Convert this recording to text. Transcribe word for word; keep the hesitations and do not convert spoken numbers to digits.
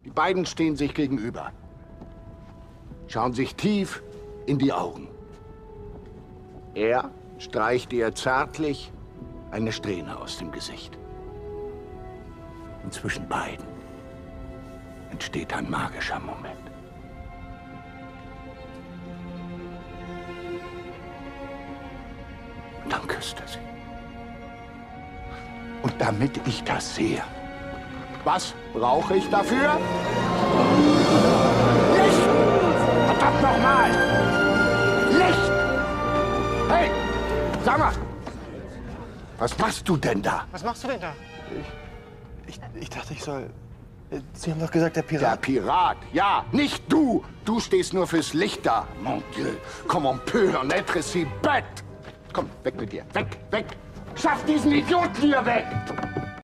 Die beiden stehen sich gegenüber. Schauen sich tief in die Augen. Er streicht ihr zärtlich eine Strähne aus dem Gesicht. Und zwischen beiden entsteht ein magischer Moment. Und dann küsst er sie. Und damit ich das sehe, was brauche ich dafür? Licht! Verdammt nochmal! Licht! Hey, sag mal! Was machst du denn da? Was machst du denn da? Ich, ich, ich dachte, ich soll... Sie haben doch gesagt, der Pirat... Der Pirat, ja, nicht du! Du stehst nur fürs Licht da. Mon Dieu, comment on peut en être si bête? Komm, weg mit dir. Weg, weg! Schaff diesen Idioten hier weg!